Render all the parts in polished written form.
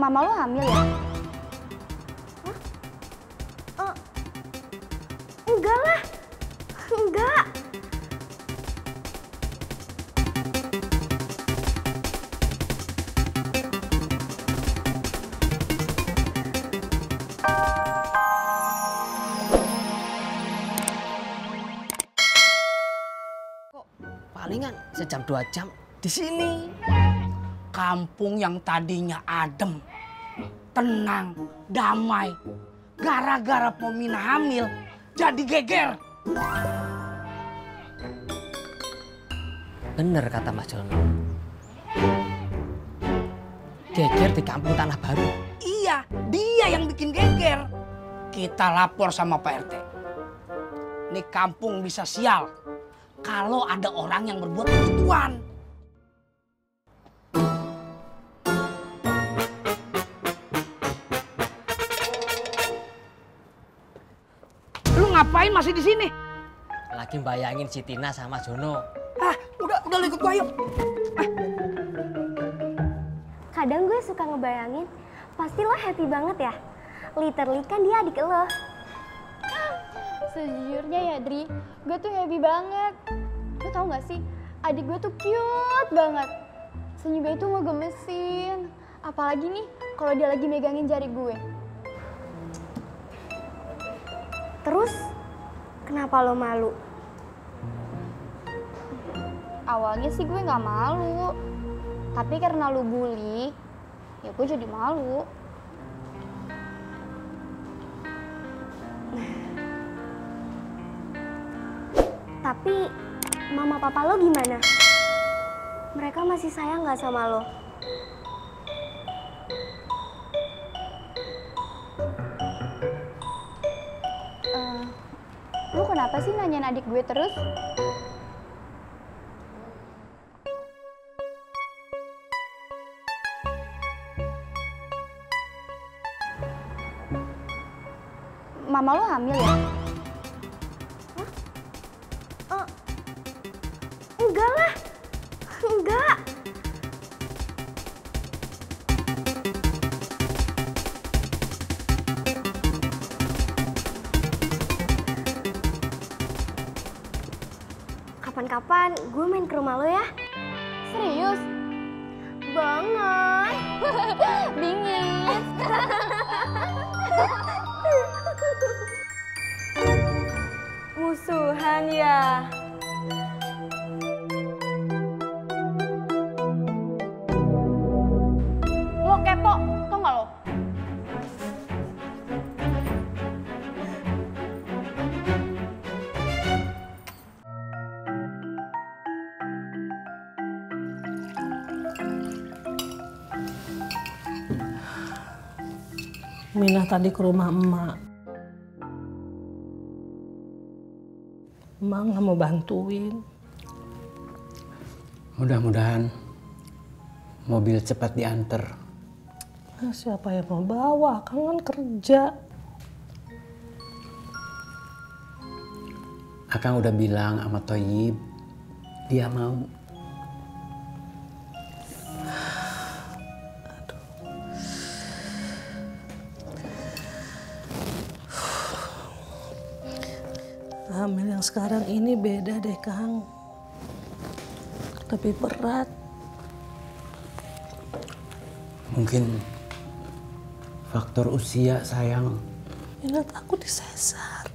Mama lo hamil ya? Hah? Enggak lah. Enggak. Palingan sejam 2 jam di sini. Kampung yang tadinya adem, tenang, damai, gara-gara Pomina hamil jadi geger. Bener kata Mas Jono. Geger di kampung Tanah Baru. Iya, dia yang bikin geger. Kita lapor sama Pak RT. Nih kampung bisa sial kalau ada orang yang berbuat begituan. Lu ngapain masih di sini? Lagi bayangin si Tina sama Jono. Ah, udah lu ikut gua yuk. Kadang gue suka ngebayangin, pasti lo happy banget ya. Literally kan dia adik lo. Sejujurnya ya Dri, gue tuh happy banget. Lo tau gak sih, adik gue tuh cute banget. Senyumnya itu ngegemesin. Apalagi nih kalau dia lagi megangin jari gue. Terus, kenapa lo malu? Awalnya sih gue gak malu. Tapi karena lo bully, ya gue jadi malu. Tapi, mama papa lo gimana? Mereka masih sayang gak sama lo? Lu kenapa sih nanyain adik gue terus? Mama lo hamil ya? Hah? Enggak lah. Enggak. Kapan-kapan gue main ke rumah lo ya. Serius? Banget. Bingit. Musuhan ya. Lo kepo, tau gak lo? Minah tadi ke rumah emak. Emak nggak mau bantuin. Mudah-mudahan mobil cepat diantar. Nah, siapa yang mau bawa? Kan kerja. Akang udah bilang sama Toyib, dia mau. Hamil yang sekarang ini beda deh, Kang. Lebih berat. Mungkin faktor usia, sayang. Ingat aku disesar.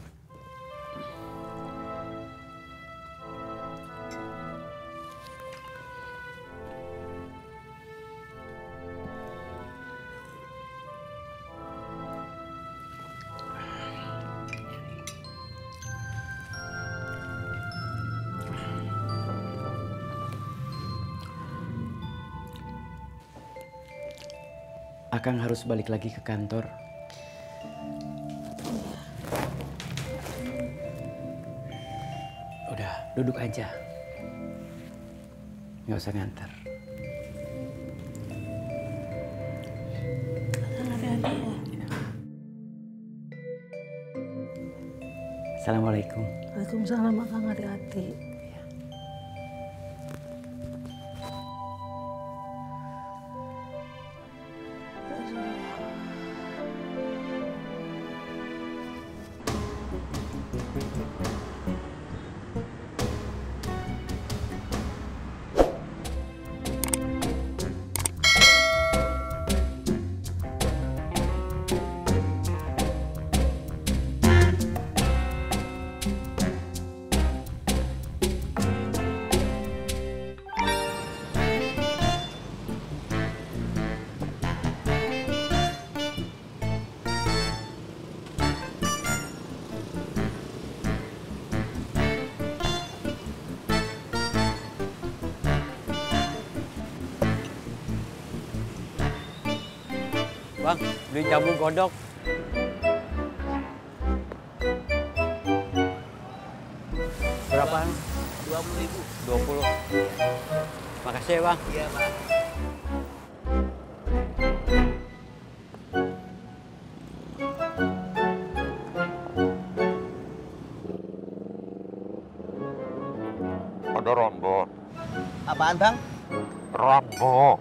Akang harus balik lagi ke kantor. Udah, duduk aja. Nggak usah nganter. Assalamualaikum. Waalaikumsalam, Kang, hati-hati. Bang, beli jamu godok. Berapaan? 20.000. 20. Makasih ya, Bang. Iya, Pak. Ada Rambo. Apaan, Bang? Rambo.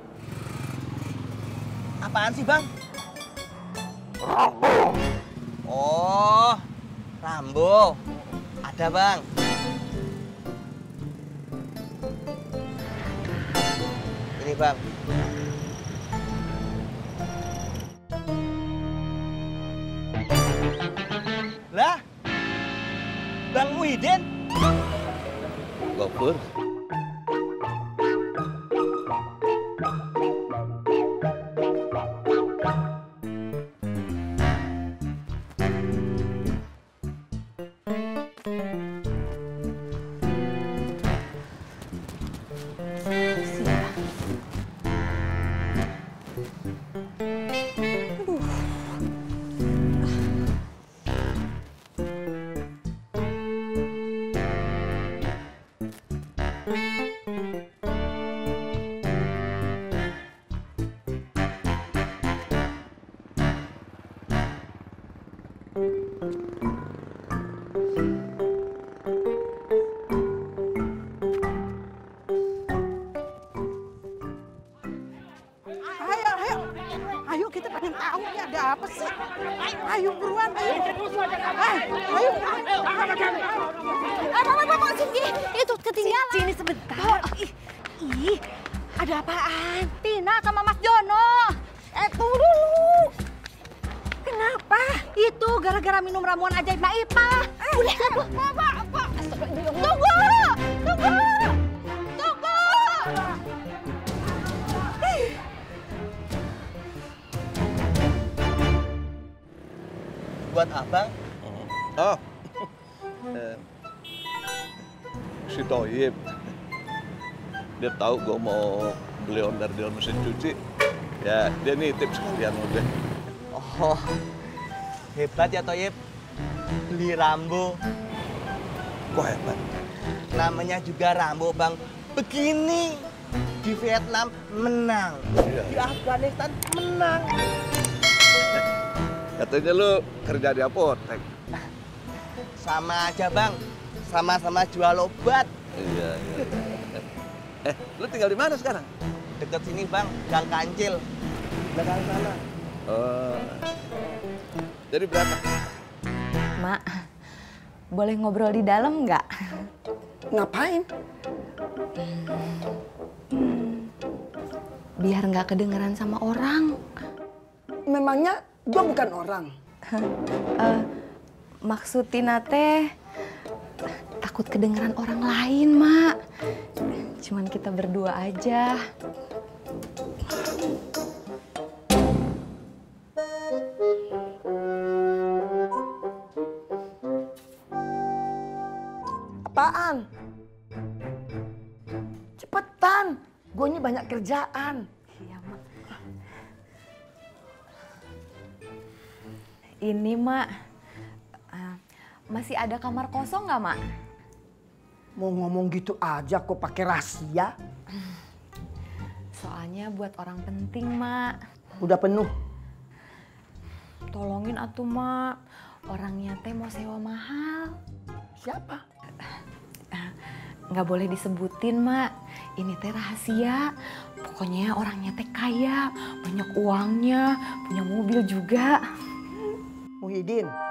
Apaan sih, Bang? Rambo. Oh, Rambo. Ada, Bang. Ini, Bang. Lah, Bang Muhyiddin. Gopur. Ayo kita pengen tahu nih ada apa sih? Ayo buruan, ayo. Ayo. Bapak Singgi, itu ketinggalan. Sini sebentar. Ih, ada apaan? Tina sama Mas Jono. Tunggu dulu. Kenapa? Itu gara-gara minum ramuan ajaib Mbak Ipa. Boleh, apa? Tunggu. Buat abang. Oh. Si Toyib. Dia tahu gue mau beli onderdil mesin cuci. Ya, dia nitip sekalian udah. Oh, hebat ya Toyib. Beli Rambo. Kok hebat? Namanya juga Rambo, Bang. Begini. Di Vietnam menang. Iya. Di Afghanistan menang. Katanya lu kerja di apotek. Sama aja, Bang. Sama-sama jual obat. Iya. Lu tinggal di mana sekarang? Deket sini, Bang. Gang Kancil. Belakang sana. Oh. Jadi berapa? Mak, boleh ngobrol di dalam nggak? Ngapain? Biar nggak kedengeran sama orang. Memangnya gue bukan orang. Maksud Tina teh takut kedengeran orang lain, Mak. Cuman kita berdua aja. Apaan? Cepetan, gue ini banyak kerjaan. Iya, Mak. Ini, Mak. Masih ada kamar kosong nggak, Mak? Mau ngomong gitu aja kok pakai rahasia? Soalnya buat orang penting, Mak. Udah penuh. Tolongin atuh, Mak. Orangnya teh mau sewa mahal. Siapa? Nggak boleh disebutin, Mak. Ini teh rahasia. Pokoknya orangnya teh kaya, banyak uangnya, punya mobil juga. Muhyiddin.